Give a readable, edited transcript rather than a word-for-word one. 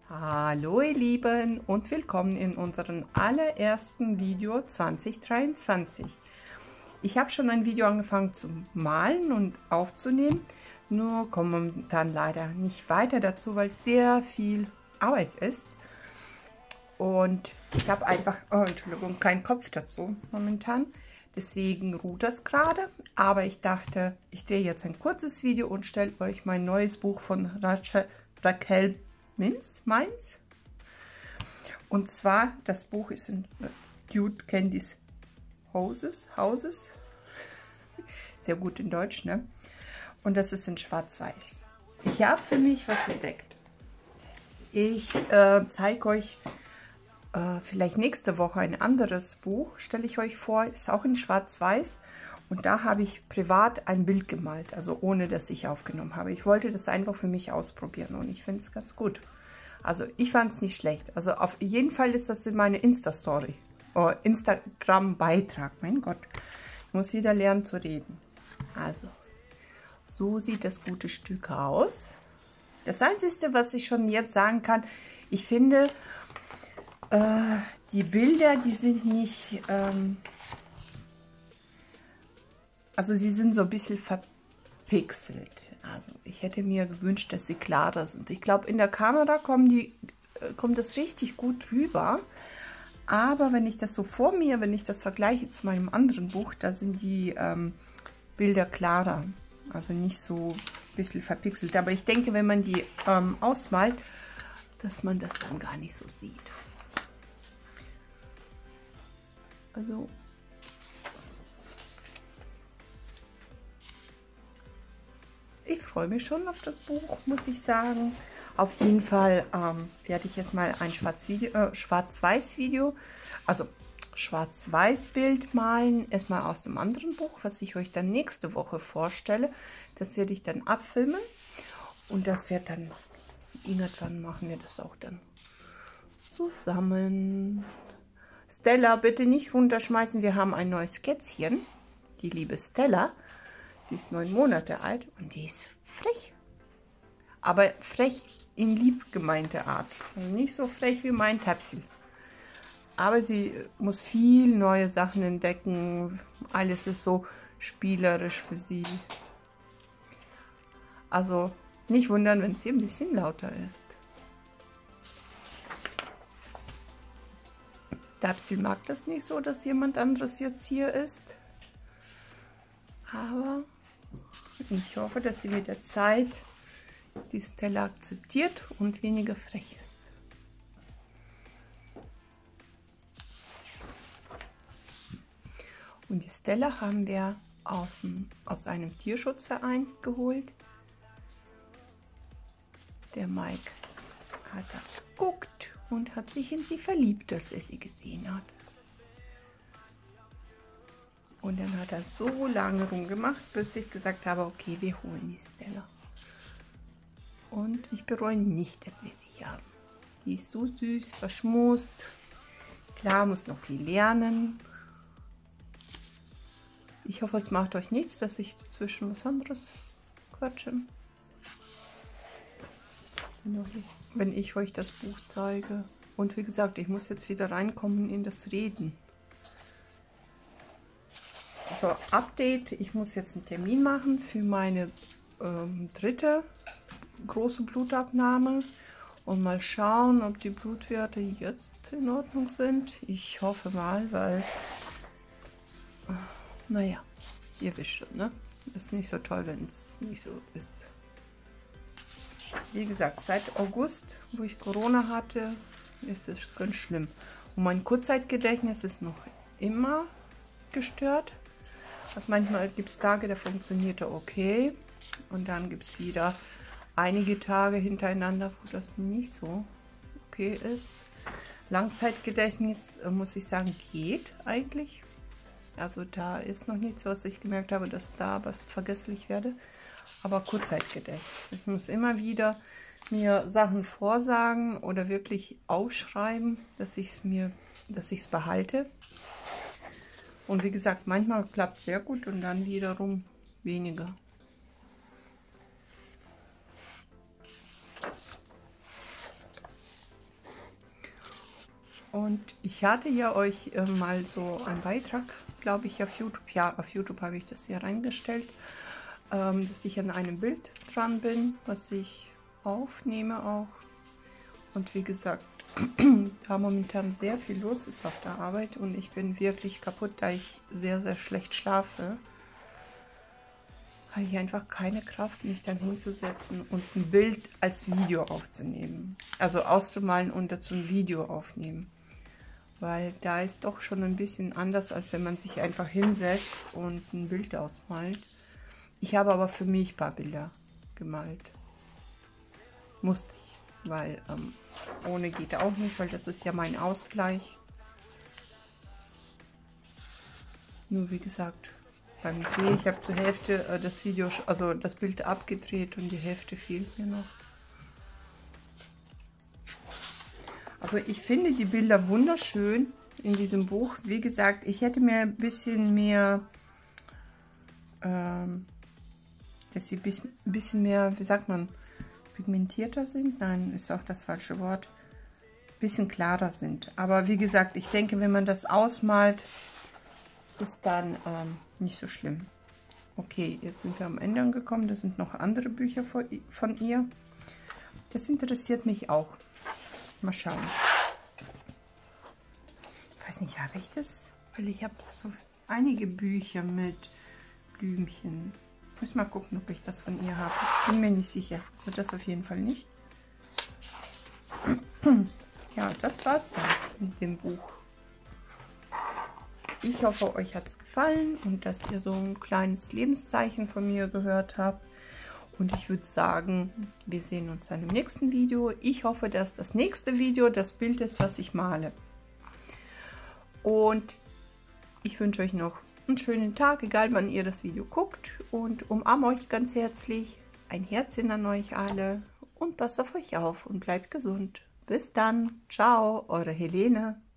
Hallo ihr Lieben und willkommen in unserem allerersten Video 2023. Ich habe schon ein Video angefangen zu malen und aufzunehmen, nur komme momentan leider nicht weiter dazu, weil es sehr viel Arbeit ist. Und ich habe einfach, Entschuldigung, keinen Kopf dazu momentan. Deswegen ruht das gerade. Aber ich dachte, ich drehe jetzt ein kurzes Video und stelle euch mein neues Buch von Raquel Meins. Und zwar, das Buch ist in Dude Candies Houses. Sehr gut in Deutsch, ne? Und das ist in Schwarz-Weiß. Ich habe für mich was entdeckt. Ich zeige euch vielleicht nächste Woche ein anderes Buch, stelle ich euch vor, ist auch in Schwarz-Weiß. Und da habe ich privat ein Bild gemalt, also ohne, dass ich aufgenommen habe. Ich wollte das einfach für mich ausprobieren und ich finde es ganz gut. Also ich fand es nicht schlecht. Also auf jeden Fall ist das in meine Insta-Story, Instagram-Beitrag. Mein Gott, ich muss wieder lernen zu reden. Also, so sieht das gute Stück aus. Das Einzige, was ich schon jetzt sagen kann, ich finde, die Bilder, die sind nicht... Also sie sind so ein bisschen verpixelt. Also ich hätte mir gewünscht, dass sie klarer sind. Ich glaube, in der Kamera kommt das richtig gut rüber. Aber wenn ich das so vor mir, wenn ich das vergleiche zu meinem anderen Buch, da sind die Bilder klarer. Also nicht so ein bisschen verpixelt. Aber ich denke, wenn man die ausmalt, dass man das dann gar nicht so sieht. Also... Ich freue mich schon auf das Buch, muss ich sagen. Auf jeden Fall werde ich jetzt mal ein Schwarz-Weiß-Video, also Schwarz-Weiß-Bild malen. Erstmal aus dem anderen Buch, was ich euch dann nächste Woche vorstelle. Das werde ich dann abfilmen. Und das wird dann, irgendwann machen wir das auch dann zusammen. Stella, bitte nicht runterschmeißen. Wir haben ein neues Kätzchen. Die liebe Stella. Die ist 9 Monate alt und die ist frech. Aber frech in lieb gemeinte Art. Also nicht so frech wie mein Täpsel. Aber sie muss viel neue Sachen entdecken. Alles ist so spielerisch für sie. Also nicht wundern, wenn sie ein bisschen lauter ist. Täpsel mag das nicht so, dass jemand anderes jetzt hier ist. Aber... ich hoffe, dass sie mit der Zeit die Stella akzeptiert und weniger frech ist. Und die Stella haben wir aus einem Tierschutzverein geholt. Der Mike hat da geguckt und hat sich in sie verliebt, als er sie gesehen hat. Und dann hat er so lange rumgemacht, bis ich gesagt habe, okay, wir holen die Stella. Und ich bereue nicht, dass wir sie haben. Die ist so süß, verschmust. Klar, muss noch viel lernen. Ich hoffe, es macht euch nichts, dass ich zwischen was anderes quatsche. Wenn ich euch das Buch zeige. Und wie gesagt, ich muss jetzt wieder reinkommen in das Reden. So, Update, ich muss jetzt einen Termin machen für meine dritte große Blutabnahme und mal schauen, ob die Blutwerte jetzt in Ordnung sind. Ich hoffe mal, weil, naja, ihr wisst schon, ne? Ist nicht so toll, wenn es nicht so ist. Wie gesagt, seit August, wo ich Corona hatte, ist es ganz schlimm. Und mein Kurzzeitgedächtnis ist noch immer gestört. Also manchmal gibt es Tage, da funktioniert er okay. Und dann gibt es wieder einige Tage hintereinander, wo das nicht so okay ist. Langzeitgedächtnis, muss ich sagen, geht eigentlich. Also da ist noch nichts, was ich gemerkt habe, dass da was vergesslich werde. Aber Kurzzeitgedächtnis. Ich muss immer wieder mir Sachen vorsagen oder wirklich aufschreiben, dass ich es behalte. Und wie gesagt, manchmal klappt es sehr gut und dann wiederum weniger. Und ich hatte ja euch mal so einen Beitrag, glaube ich, auf YouTube, ja, auf YouTube habe ich das hier reingestellt, dass ich an einem Bild dran bin, was ich aufnehme auch. Und wie gesagt, da momentan sehr viel los ist auf der Arbeit und ich bin wirklich kaputt, da ich sehr, sehr schlecht schlafe. Habe ich einfach keine Kraft, mich dann hinzusetzen und ein Bild als Video aufzunehmen. Also auszumalen und dazu ein Video aufnehmen. Weil da ist doch schon ein bisschen anders, als wenn man sich einfach hinsetzt und ein Bild ausmalt. Ich habe aber für mich ein paar Bilder gemalt. Musste ich, weil ohne geht auch nicht, weil das ist ja mein Ausgleich. Nur wie gesagt, beim Dreh, ich habe zur Hälfte das Video, also das Bild abgedreht und die Hälfte fehlt mir noch. Also ich finde die Bilder wunderschön in diesem Buch. Wie gesagt, ich hätte mir ein bisschen mehr, dass sie ein bisschen mehr, wie sagt man, pigmentierter sind. Nein, ist auch das falsche Wort. Ein bisschen klarer sind. Aber wie gesagt, ich denke, wenn man das ausmalt, ist dann nicht so schlimm. Okay, jetzt sind wir am Ende angekommen. Das sind noch andere Bücher von ihr. Das interessiert mich auch. Mal schauen. Ich weiß nicht, habe ich das? Weil ich habe so einige Bücher mit Blümchen. Ich muss mal gucken, ob ich das von ihr habe. Bin mir nicht sicher. Also das auf jeden Fall nicht. Ja, das war's dann mit dem Buch. Ich hoffe, euch hat es gefallen und dass ihr so ein kleines Lebenszeichen von mir gehört habt. Und ich würde sagen, wir sehen uns dann im nächsten Video. Ich hoffe, dass das nächste Video das Bild ist, was ich male. Und ich wünsche euch noch einen schönen Tag, egal wann ihr das Video guckt. Und umarme euch ganz herzlich. Ein Herzchen an euch alle. Und passt auf euch auf und bleibt gesund. Bis dann. Ciao, eure Helene.